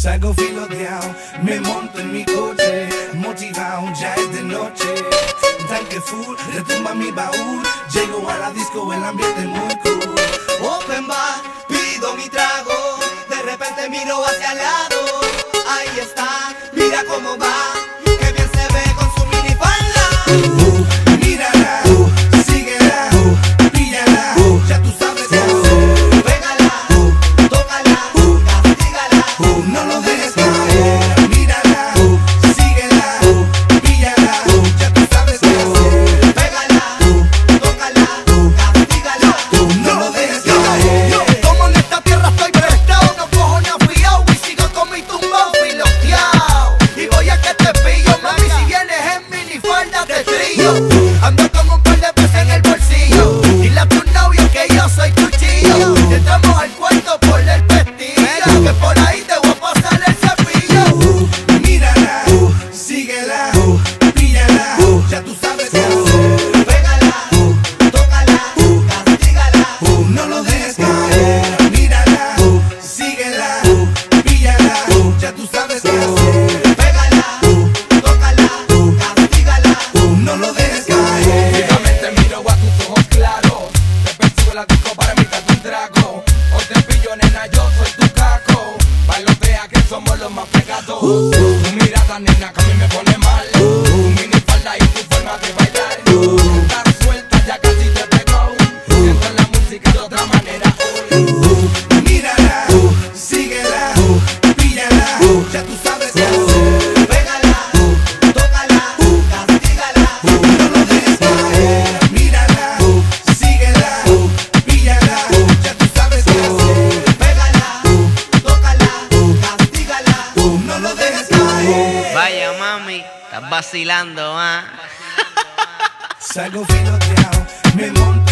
Salgo filoteado, me monto en mi coche, motivado, ya es de noche. Tanque full, retumba mi baúl, llego a la disco, el ambiente es muy cool. Open bar, pido mi trago, de repente miro hacia el lado. Ahí está, mira cómo va, que bien se ve con su minifalda. Mírala, síguela, píllala, ya tú sabes qué hacer. Pégala, tócala, castígala, No lo dejes caer. Mírala, síguela, píllala, ya tú sabes qué hacer. pégala, tócala, castígala. No lo dejes caer. Yo, como en esta tierra estoy prestado, no cojo ni afiao y sigo con mi tumbao filoteao. Y voy a que te pillo, mami, si vienes en minifalda te trillo. Ando con un par de pesos en el bolsillo, dile a tu novio que yo soy cuchillo. Entramos al cuarto por el pestillo, que por ahí te voy a pasar el cepillo. Mírala, síguela, píllala, ya tú sabes qué hacer. Pégala, tócala, castígala. No lo dejes caer. Mírala, síguela, píllala, ya tú sabes qué hacer. Pégala, tócala, castígala. No lo dejes caer. Fijamente miro a tus ojos claros, te persigo la disco para invitarte un trago. Hoy te pillo, nena, yo soy tu caco. Bailotea que somos los más pegados. Tu mirada, nena, que a mí me pone mal. Tu minifalda y tu forma de bailar. Estás suelta, ya casi te pegó. Siento la música de otra manera hoy. Mírala, síguela, píllala, ya tú sabes qué hacer. Pégala, tócala, castígala. No lo dejes caer. Mírala, síguela, píllala, ya tú sabes qué hacer. Pégala, tócala, castígala. No lo dejes caer. Vaya mami, estás vacilando, ah. Salgo filoteado, me monto